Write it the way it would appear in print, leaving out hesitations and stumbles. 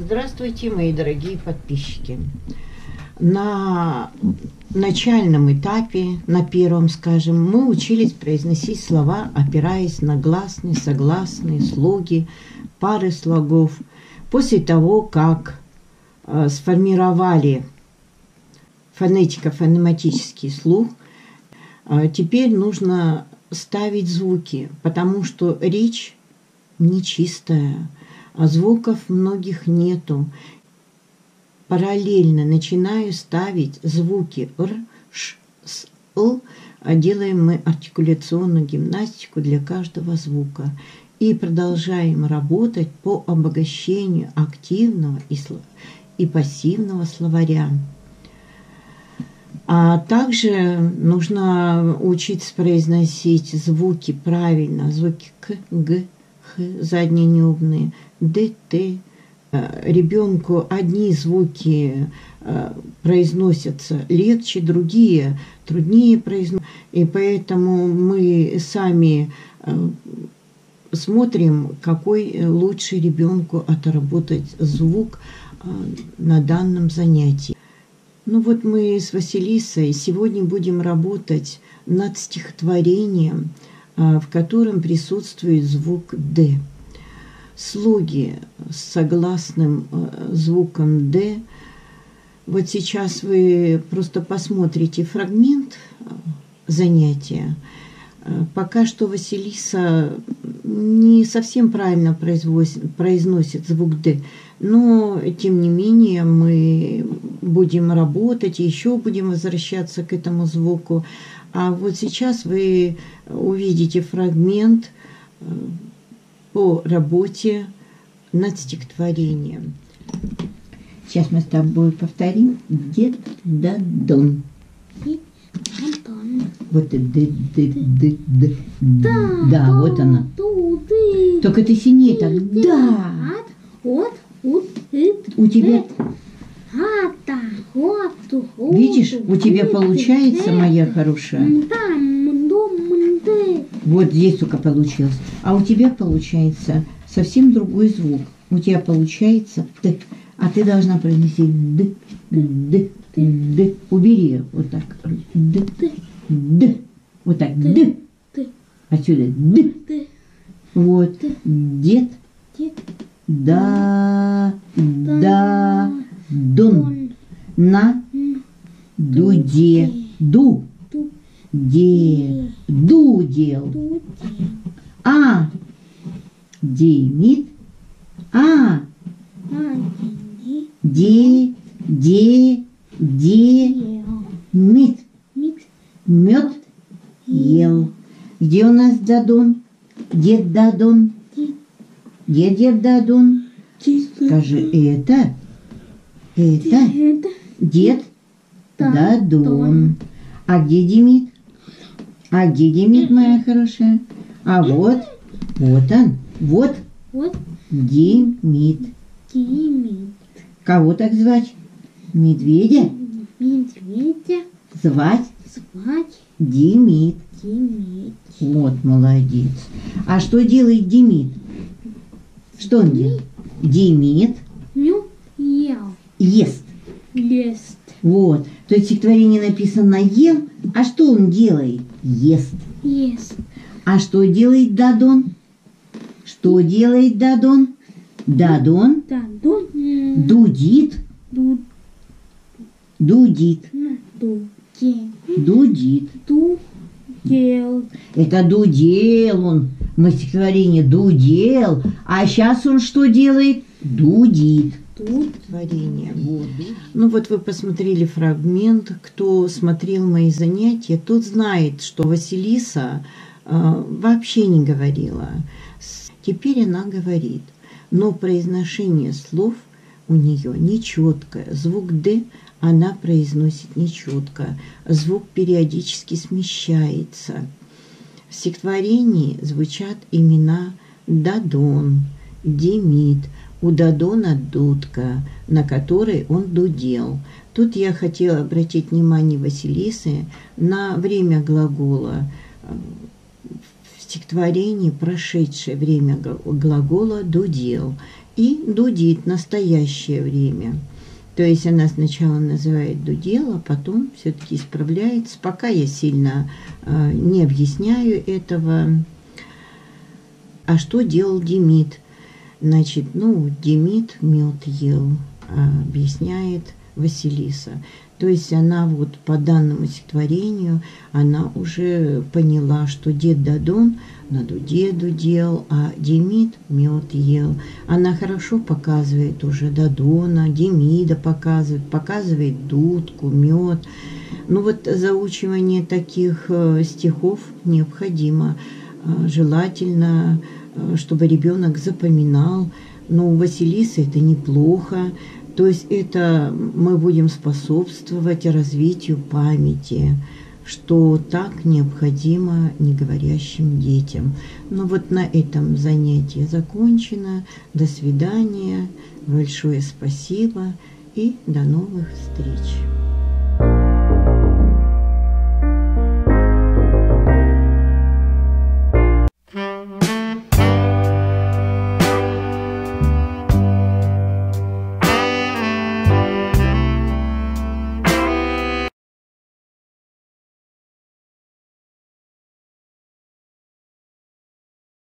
Здравствуйте, мои дорогие подписчики. На начальном этапе, на первом, скажем, мы учились произносить слова, опираясь на гласные, согласные, слоги, пары слогов. После того, как сформировали фонетико-фонематический слух, теперь нужно ставить звуки, потому что речь нечистая, а звуков многих нету. Параллельно начинаю ставить звуки р, ш, с, л, делаем мы артикуляционную гимнастику для каждого звука и продолжаем работать по обогащению активного и пассивного словаря. А также нужно учиться произносить звуки правильно, звуки к, г, х, задние неубные, д, т. Ребенку одни звуки произносятся легче, другие труднее произносятся. И поэтому мы сами смотрим, какой лучше ребенку отработать звук на данном занятии. Ну вот мы с Василисой сегодня будем работать над стихотворением, в котором присутствует звук «д». Слоги с согласным звуком «д». Вот сейчас вы просто посмотрите фрагмент занятия. Пока что Василиса не совсем правильно произносит звук «д», но тем не менее мы будем работать, и еще будем возвращаться к этому звуку. А вот сейчас вы увидите фрагмент по работе над стихотворением. Сейчас мы с тобой повторим. Дед да дон. Вот это д. Да, вот она. Только ты сильнее так. Да. У тебя... Видишь, у тебя получается, моя хорошая. Вот здесь только получилось. А у тебя получается совсем другой звук. У тебя получается т. А ты должна произнести д, д, д. Убери вот так. Д, д. Вот так. Д. Отсюда д. Вот. Дед. Да. Да. Дон. На. Дуде. Ду. Де. Дудел. А. Демид. А. Де. Мид. Мед. Ел. Где у нас Дадон? Дед Дадон. Где дед Дадон? Скажи, это дед Дадон. А где Демид? А где Демид, моя хорошая? А вот он. Вот Демид. Кого так звать? Медведя? Звать? Демид. Вот, молодец. А что делает Демид? Что он делает? Демид ест. Вот. То есть стихотворение написано «ел», а что он делает? Ест. А что делает Дадон? Что делает Дадон? Дадон дудит. Это дудел он. Мы стихотворение дудел. А сейчас он что делает? Дудит. Творение. Вот. Ну вот вы посмотрели фрагмент. Кто смотрел мои занятия, тот знает, что Василиса вообще не говорила. Теперь она говорит. Но произношение слов у нее нечеткое. Звук «д» она произносит нечетко. Звук периодически смещается. В стихотворении звучат имена Дадон, Демид. У Дадона дудка, на которой он дудел. Тут я хотела обратить внимание Василисы на время глагола. В стихотворении прошедшее время глагола «дудел». и дудит настоящее время. То есть она сначала называет дудел, а потом все-таки исправляется. Пока я сильно не объясняю этого. А что делал Демид? Значит, Демид мед ел, объясняет Василиса. То есть она вот по данному стихотворению, она уже поняла, что дед Дадон на дуде дудел, а Демид мед ел. Она хорошо показывает уже Дадона, Демида показывает дудку, мед. Вот заучивание таких стихов необходимо. Желательно, чтобы ребенок запоминал. Но у Василисы это неплохо. То есть это мы будем способствовать развитию памяти, что так необходимо неговорящим детям. Вот на этом занятие закончено. До свидания. Большое спасибо и до новых встреч.